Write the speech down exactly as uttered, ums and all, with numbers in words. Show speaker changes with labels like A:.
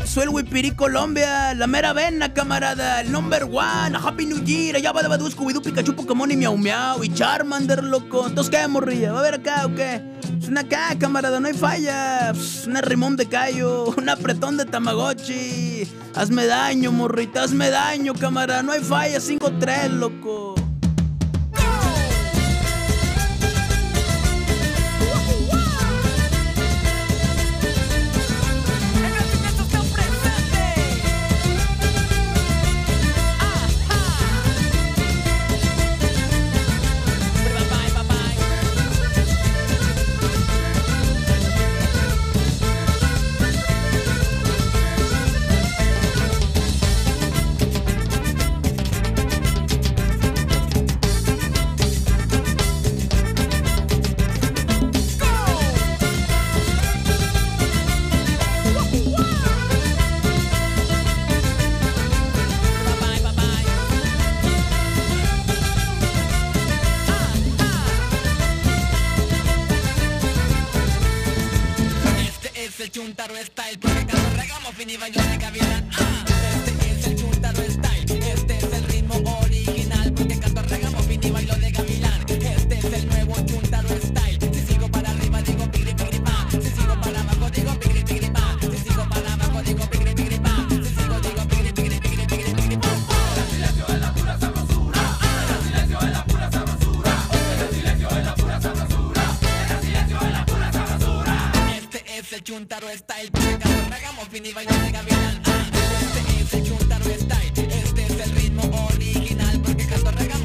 A: soy el Wipiri Colombia, la mera vena, camarada, el number one, Happy New Year, allá va de Badoo, Scooby-Doo, Pikachu, Pokémon y Miau Miau, y Charmander, loco. Entonces, ¿qué, morrilla? ¿Va a ver acá o qué? Es una acá, camarada, no hay falla. Pss, una rimón de callo, un apretón de Tamagotchi. Hazme daño, morrita, hazme daño, camarada, no hay falla, cinco tres, loco.
B: El Chuntaro Style, porque cuando regamos fin y bailo de gavilán. Ah, este es el Chuntaro Style, este es el ritmo original, porque cuando regamos fin y bailo de gavilán. Este es el nuevo Chuntaro Style. Si sigo para arriba digo pigri pigri pa, si sigo para abajo digo pigri pigri pa, si sigo para abajo digo pigri pigri pa, si sigo digo pigri pigri pigri pigri pigri pa.
C: El silencio es la pura sabrosura, el silencio es la pura sabrosura, el silencio es la pura sabrosura, el silencio es la pura sabrosura.
B: Este es el Chuntaro Style, porque cuando regamos fin y bailo de gavilán. Ah, este es el Chuntaro Style, este es el ritmo original, porque cuando regamos